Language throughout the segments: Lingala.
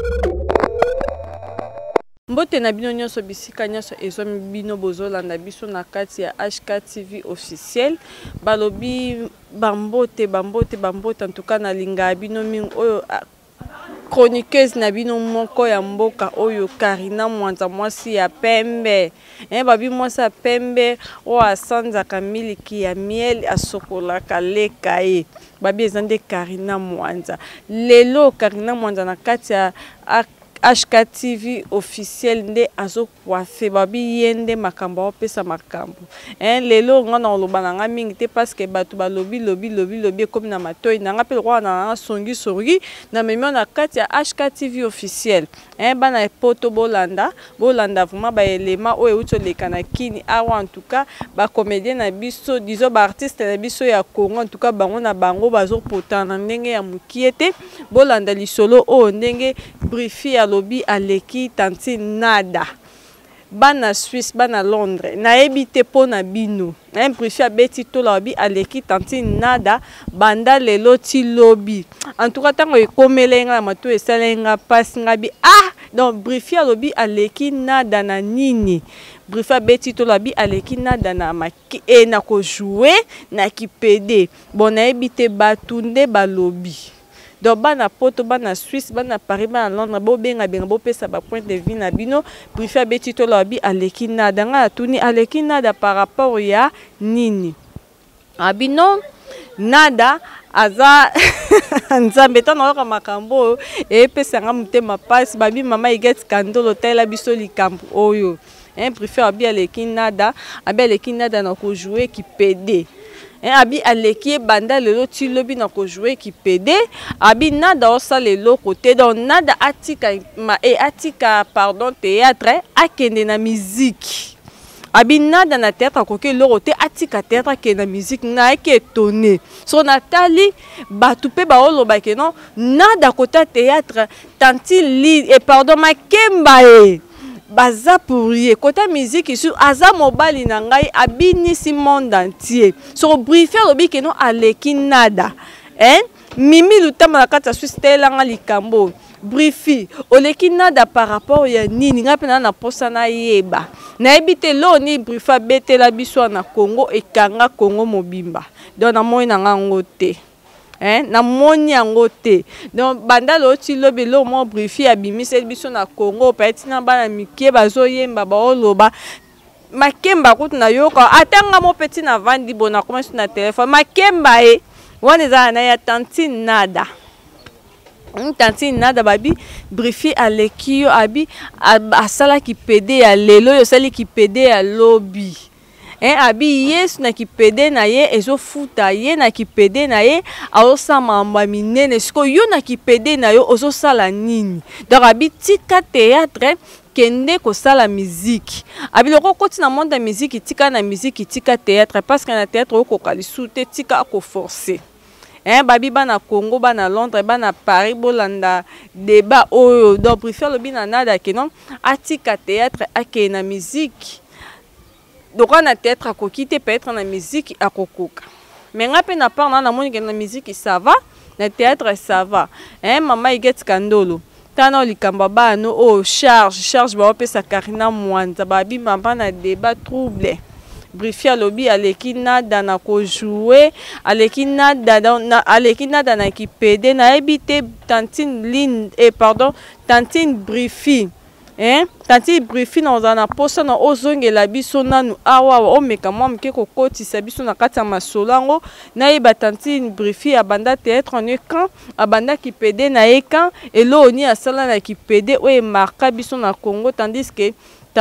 Mbote na bino nyonso bisika nyonso ezomi bino bozolanda biso na kati ya HK TV officiel balobi bambote en tout cas na linga bino mingi oyo chroniqueuse na bino moko ya mboka oyo Karina Mwanza mwasi ya pembe babi mwasi ya pembe o asanzaka miliki ya miel asokolaka leka ye babi ezande Karina Mwanza lelo Karina Mwanza na kati ya HK TV officiel nde azo coiffe babi yende makambo opesa makambo lelo ngana olobana nga mingi te parce que batu balobi comme na matoyi nanga pe roi na songi na memi na kati ya HK TV officiel bana poto bolanda vraiment ba elema o euto leka na kini awa en tout cas ba comédien na biso dizo ba artiste na biso ya Congo en tout cas bango na bango bazo potana ndenge ya mukiete bolanda lisolo o ndenge briefi alobi aleki tanti nada bana Suisse bana Londres na ebite po na bino briefi abeti to lobi aleki tanti nada banda lelo ti lobi en tout cas tango ekomelenga mato esalenga pasi ngabi donc briefi alobi aleki nada na nini briefi abeti to lobi aleki nada na maki na ko jouer na kipede bon na ebite batunde balobi donc bana poto bana Suisse bana Paris bana Londres bo benga bo pesa ba point de vue na bino briefi abeti to lobi aleki nada nga tuni aleki nada par rapport ya nini abino nada aza nzambe tana oka makambo pesa nga mutema pasi babi mama iget kandolo tela biso likambo oyo briefi abi aleki nada na ko jouer kipede abi aleki banda lelo ti lobi na ko jouer kipede abi nada osa lelo côté donc nada atika pardon théâtre akende na musique abi nada na théâtre koke loro te atika théâtre ke na musique na ke étonné so natali batu pe ba oloba ke non nada côté théâtre tanti li et pardon makemba baza pour ye côté musique sur aza mobali na ngai abinisi monde entier so briefi lobi ke non aleki nada mimi lutama na kati ya Suisse telanga likambo briefi oleki nada par rapport ya nini nga pena na posa na yeba na ebite lo ni briefi abetela biso na Congo ekanga Congo mobimba donc na moi na ngango te na moni yango te donc banda lo ti lobi lo mo briefi abimise biso na Congo peti na bana mikie bazoyemba baoloba makemba kutu na yoka atanga mo peti na vandi bona commence na téléphone makemba wana za na ya tanti nada babi briefi aleki yo abi asala kipede ya lelo yo sali kipede ya lobi abi yesu na kipede na ye ezofuta ye na kipede na ye aosama mamba minene siko yo na kipede na yo ozosala nini donc abi tika théâtre kende kosala musique abi loko koti na monde ya musique tika na musique tika théâtre parce que na théâtre okoka lisu te tika ko forcer babi bana Congo bana Londres bana Paris bolanda débat oyo donc briefi lobi na nada ke non atika théâtre ake na musique donc on a théâtre à coquiter peut-être na musique à cococa mais nga pe na part na moni que na musique ça va na théâtre ça va maman iget kandolo tana likamba ba no charge ba opesa Karina Mwanza babi mamba na débat trouble briefi alobi aleki nada na ko jouer aleki nada na kipede na ebite tantine line tantine briefi tanti briefi na ozana posa na ozongela biso nanu awa omeka mwa mke kokotisa biso na kati ya masolango na yeba tanti briefi abanda théâtre ne kan abanda kipede na ye kan elo oni asala na kipede oyo marka biso na Congo tandis que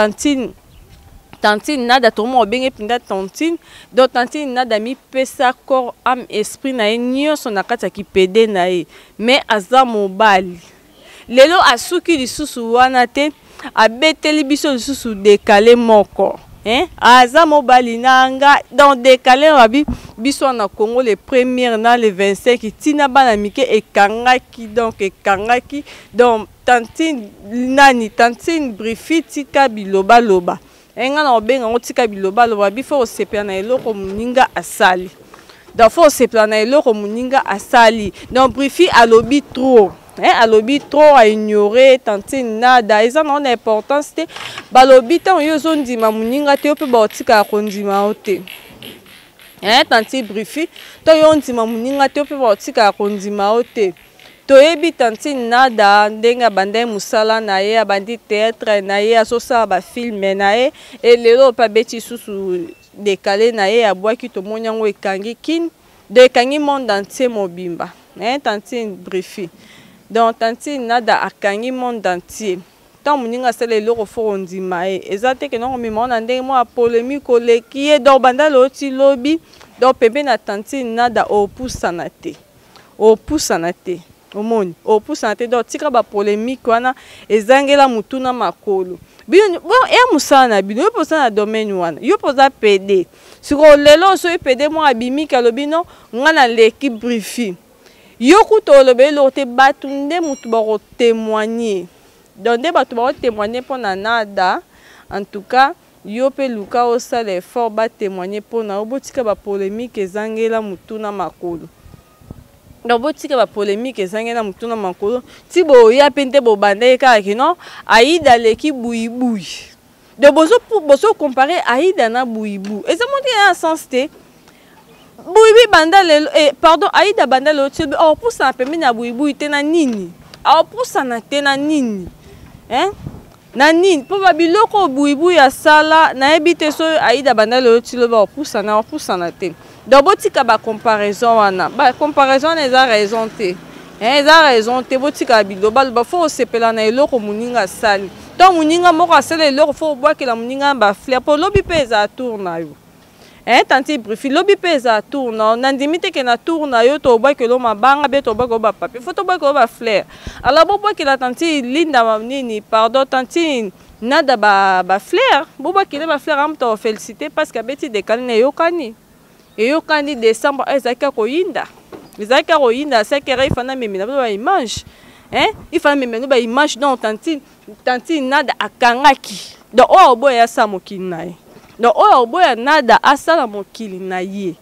tantine nada tomo obenge pinda tantine donc tantine nada mi pesa corps âme esprit na ye nyonso na kati ya kipede na ye mais aza mobali lelo asuki lisusu wana te abeteli biso lisusu décalé moko aza mobali nanga donc décalé wabi biso na Congo les premières na les 25 tina bana mike ekangaki donc tantine briefi tika biloba loba nga na obenga ngo tika biloba loba bifo osepela na eloko muninga asali donc faut sepela na eloko muninga asali donc briefi alobi trop alobi trop à ignorer tantine nada eza na importance te balobi tant yo zondima muninga te pe baotika kondima ote tanti brifi to yo ndima muninga te pe baotika kondima ote toyebi tantine nada ndenga bande musala na ye abandi théâtre na ye asosala ba film na ye elelo pa beti susu décalé na ye abwaki tomoni yango ekangi kin de ekangi monde entier mobimba tantine brifi donc tantine nada akangi monde entier tant moninga asala eloko fo ondima ye eza te ke nongo mema na ndenge mwa polémique oleki ye donc banda loti lobi donc pembe na tantine nada opusana te omoni opusana te donc tika ba polémique wana ezangela mutuna makolo bino ya musala na bino yo posa na domaine wana yo posa PD siko lelo so PD mo abimika lobino ngana leki brifi yo kutolobe lo te batu nde mutu bako témoigner donc nde batu bako témoigner pona nada en tout cas yo pe luka osala effort ba témoigner pona obotika ba polémique ezangela mutuna makolo donc botika ba polémique ezangela mutuna makolo ti boya pe nde bobande kaka non Aïda leki buibui de bozo comparer Aïda na buibu eza monti en sens te buibi banda lelo pardon Aïda banda lelo ti pusa pembe na buibu te na nini pusa na te na nini na nini po babiloko buibu ya sala na ebite so Aïda banda lelo ti lo pusa na te donc botika ba comparaison wana ba comparaison eza raison te eza raison te botika biloba ba fo sepela na eloko muninga sali to muninga moko asala eloko fo bwakela muninga ba fleur po lobi pe eza tour na yo tanti brifi lobi pe eza tour na nandimi te ke na tour na yo to bwakela mabanga be to bwakela ba papier fo to bwakela ba fleur alors bo bwakela tanti linda nini pardon tanti nada ba fleur bo bwakela ba fleur am to féliciter parce que beti décalé na yokani eyokani décembre ezaka koyinda sekere ifana memena ba image ifana memena ba image donc tanti nada akangaki donc o boya sa mokili na ye donc o boya nada asala mokili na ye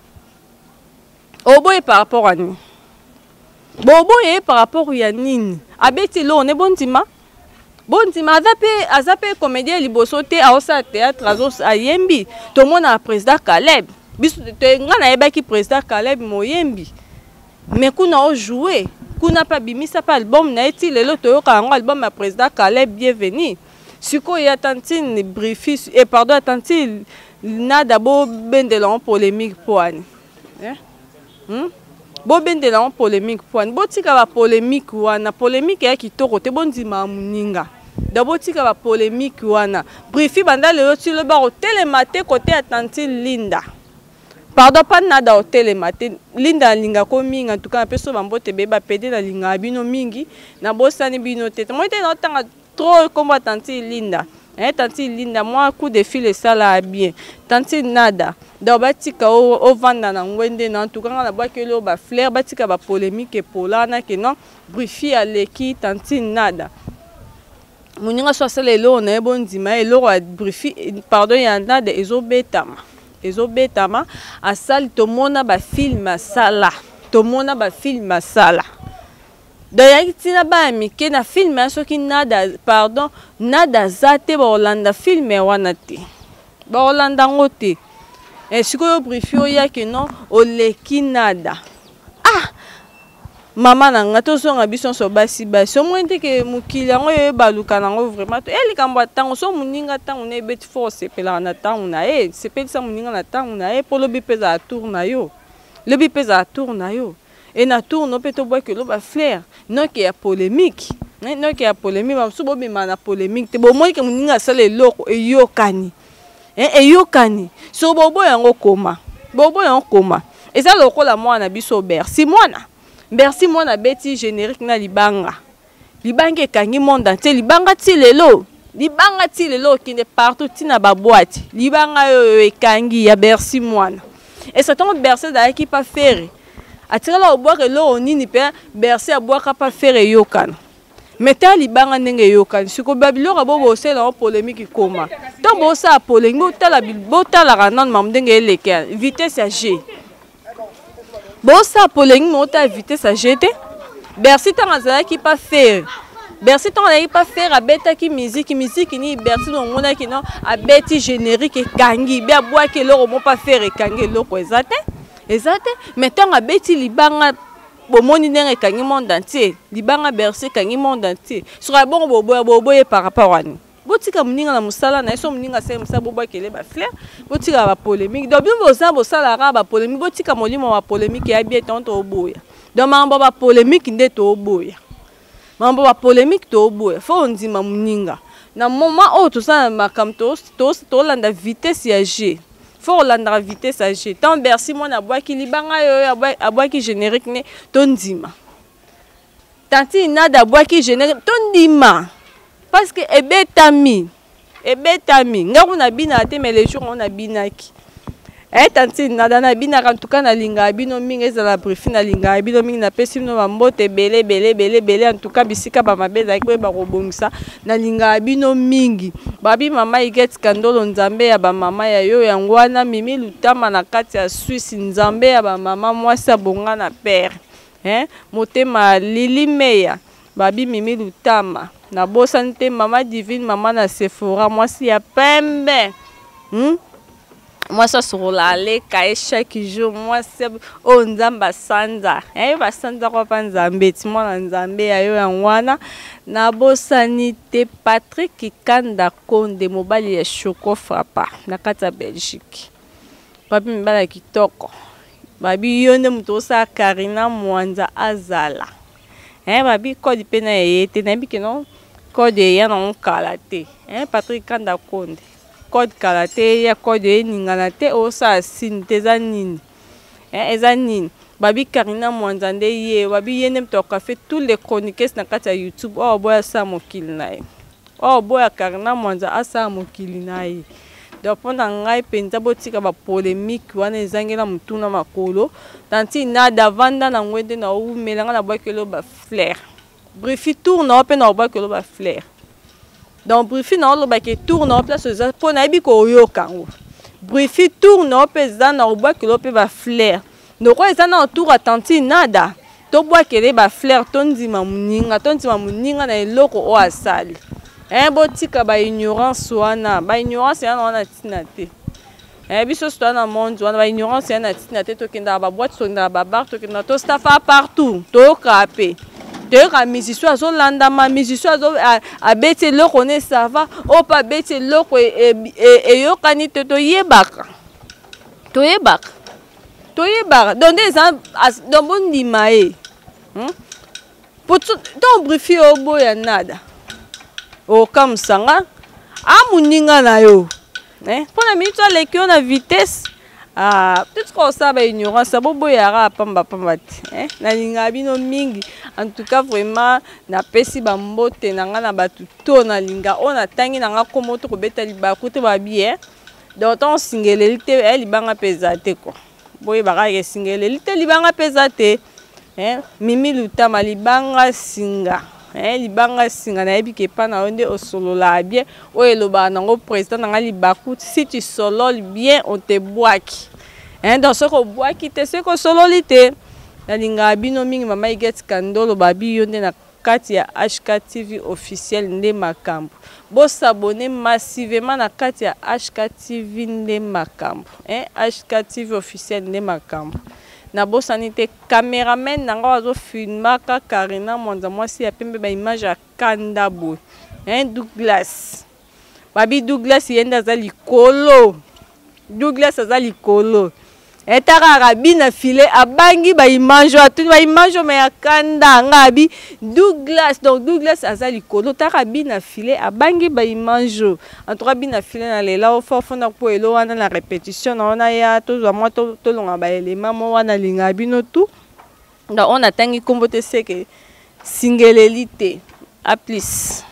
o boye par rapport à ni boye par rapport ya nini abeti lo ne bondima azape comédien liboso te aosa théâtre azos ayembi to mona président Caleb biso te ngana yebaki président Caleb moyembi mais kuna o jouer kuna pa bimisa pa album na eti lelo toyoka yango album ya président Caleb bienvenue siko ya tantine brifi et pardon tantine nada bo bendela en polémique poani bo bendela en polémique poani botika ba polémique wana polémique ya kitoko te bondima muninga dabotika ba polémique wana brifi banda lelo ti lo ba telema te côté ya tantine linda pardon pas nada hotel matin linda linga ko mingi en tout cas peso bambote be ba pede na linga bino mingi na bosani bino tete moi te na tanga trop comme tanti linda tanti linda moi coup de fil ça là bien tanti nada donc batika o vanda na ngwende na en tout cas na bakelo ba fleur batika ba polémique polana que non brifi aleki tanti nada muninga so sala elo na bondima elo brifi pardon ya nada ezobetama asali tomona ba film asala dayaki tina ba mike na film soki nada pardon nada zate ba olanda film wana te ba olanda ngote sikoyo brifi oyaki non oleki nada mama nanga tozonga biso so basi so mwente ke mukili yango yo baluka nango vraiment to likambo tango so muninga tango na beti force pela na tango na sepelisa muninga na tango na polobi peza tour na yo lebi peza tour na yo et na tour no peto boy que lo ba fleur non que ya polémique ba so bobi mana polémique te bo moi ke muninga sala eloko eyokani so bobo yango koma eza lokola mwana biso Bercy mwana beti générique na libanga ekangi monde entier libanga ti lelo kinde partout tina ba boîte libanga yo ekangi ya Bercy mwana et ça tombe Bercy da qui pas faire atikala obwaka lo onini pe Bercy abwaka pa faire yokana meta libanga ndenge yokana siko babiloko bobo osela en polémique koma to bosa polémique botala ranan mam ndenge eleke vitesse ya G bosa polémique mota vitesse à jeter Bercy tant azalaki pas faire. Bercy tant azalaki pas faire abetaki musique ni Bercy longona ki non abeti générique kangi be abwaki loko mo pas faire kangi loko ezate mais tant abeti libanga bomoni ndenge kangi monde entier libanga Bercy kangi monde entier sera bon boboye par rapport à nous botika muninga na musala na eso muninga se musa bobakele ba fleur botika ba polémique donc bien bosala ba polémique botika molimo wa polémique ya bien tonto oboya donc mambo ba polémique nde to oboya mambo ba polémique to oboya fo ndima muninga na moment o to sa makamto to landa vitesse ya G fo landa vitesse ya G tant Bercy mo na bwaki libanga yo abwaki générique ne to ndima tanti na da bwaki générique to ndima parce que ebetami ngaku na bina te mais les jours on a binaki tanti na bina en tout cas na linga bino mingi ezala briefing na linga bino mingi na pesi no bambote belé en tout cas bisika ba mabeza ko ba kobongisa na linga bino mingi babi mama iget kandolo nzambe ya ba mama ya yo yangwana mimi lutama na kati ya Suisse nzambe ya ba mama mwasi bonga na père motema lilimeya babi mimi lutama na bosante mama divine mama na Sephora mwasi ya pembe moi ça sur la leka chaque jour moi c'est o nzamba sanza ba sanza ko panzambe ti mwana nzambe ayo yangwana na bosani te Patrick Kanda Konde mobali ya Choco Frappa na kata Belgique babi mbala kitoko babi yonde muto sa Karina Mwanza azala babi code pena yete na biki non code ya na kalate Patrick Kanda Konde code kalate ya code ningana te o sa sinte za nini eza nini babi Karina Mwanza nde ye babi yene mtoka fait tous les chroniqueurs na kata YouTube o boya sa mokili nae o boya Karina Mwanza asa mokili nae donc pendant ngai penza botika ba polémique wana ezangela mutuna makolo tanti na davanda na ngwende na umelanga na bwakelo ba flair brifi tourne op na bwakelo ba flair donc brifi na lo ba ke tourne op place za pona ibi ko yokango brifi tourne op za na bwakelo pe ba flair donc eza na tour attentif nada to bwakele ba flair tondima muninga na eloko o asali botika ba ignorance wana wana tina te biso sto na monde wana ba ignorance wana tina te to kenda ba boîte so na ba bar to kenda to stafa partout to kape to ka musicien zo landa ma musicien zo abete loko ne sava o pa bete loko yo kani to yebaka donc des dans bon dimae pour ton brief au boya nada o comme sanga amuninga na yo pona minute leki na vitesse peut-être que ça ba ignorance bobo yara pamba te na linga bino mingi en tout cas vraiment na pesi ba mbote na nga na batu to na linga on atangi na nga komo to kobeta libaku te ba bien donc on singeleli te libanga pesate ko boye baka ke singeleli te libanga pesate mimi lutama libanga singa libanga singa na yebi ke pa na onde osolola bien o eloba nango président na libaku si tu solol bien on te boaki donc ce ko boaki te ce ko sololite na linga bino mingi mama iget kandolo babi yonde na kati ya HK TV officiel nde makambo bo s'abonner massivement na kati ya HK TV nde makambo HK TV officiel nde makambo na bosani te cameraman nanga wazo filmaka Karina Mwanza mwasi ya pembe ba image ya kanda boy Douglas babi Douglas yenda za likolo etaka rabina file abangi ba image atuni ba image me ya kanda ngabi Douglas donc Douglas aza likolo taka bina file abangi ba image en tout cas bina file na lela o fofona po elo wana na répétition na ona ya to za moi to longa ba élément mo wana linga bino tout donc on atangi kombo te seke singelelite a plus